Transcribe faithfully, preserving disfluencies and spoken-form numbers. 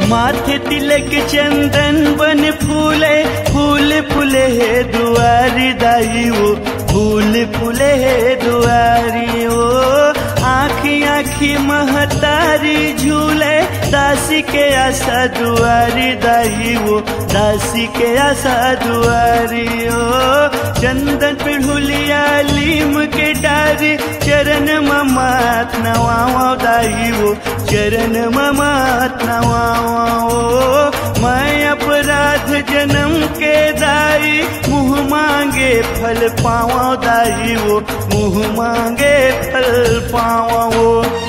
माथे तिलक चंदन बन फूले, फूल फूले है दुआरी दाई वो, फूल फूले है दुआरी वो। आँखी आँखी महतारी झूले, दासी के आशा दुआरी दाई वो, दासी के आशा दुआरी ओ। चंदन पिढ़ुलिया लीम के डारी, चरण ममात नवाओ दाई वो, चरण ममात नवाओ। मैं अपराध जन्म के दाई, मुँह मांगे फल पाओ दाई वो, मुँह मांगे फल पाओ।